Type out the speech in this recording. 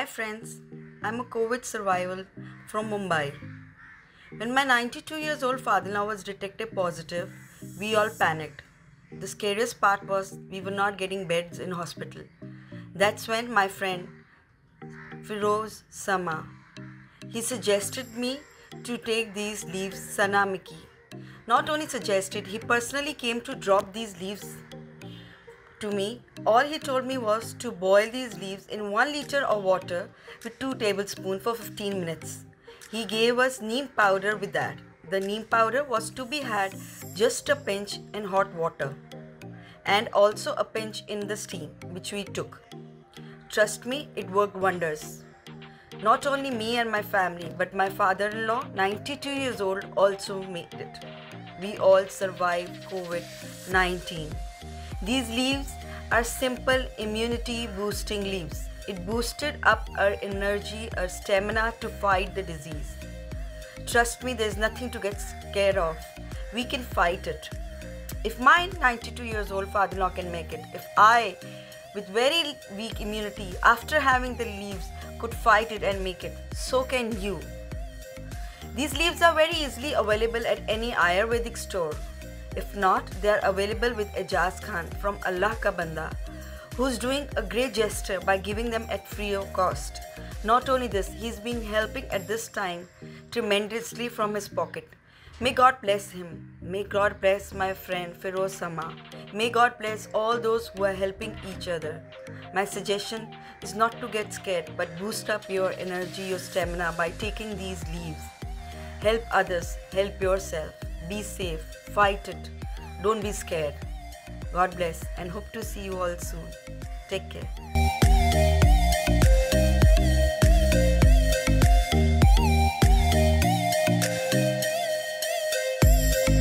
Hi friends, I'm a COVID survivor from Mumbai. When my 92 years old father-in-law was detected positive, we all panicked. The scariest part was we were not getting beds in hospital. That's when my friend Firoz Sama, he suggested me to take these leaves Sanamiki. Not only suggested, he personally came to drop these leaves to me. All he told me was to boil these leaves in 1 liter of water with 2 tablespoons for 15 minutes. He gave us neem powder with that. The neem powder was to be had just a pinch in hot water and also a pinch in the steam, which we took. Trust me, it worked wonders. Not only me and my family, but my father in law, 92 years old, also made it. We all survived COVID 19. These leaves are simple immunity boosting leaves. It boosted up our energy, our stamina to fight the disease. Trust me, there's nothing to get scared of. We can fight it. If my 92 years old father-in-law can make it, if I, with very weak immunity, after having the leaves, could fight it and make it, so can you. These leaves are very easily available at any Ayurvedic store. If not, they are available with Ejaz Khan from Allah Ka Banda, who's doing a great gesture by giving them at free of cost. Not only this, he's been helping at this time tremendously from his pocket. May God bless him. May God bless my friend Firoz Sama. May God bless all those who are helping each other. My suggestion is not to get scared, but boost up your energy, your stamina by taking these leaves. Help others, help yourself. Be safe, fight it. Don't be scared. God bless and hope to see you all soon. Take care.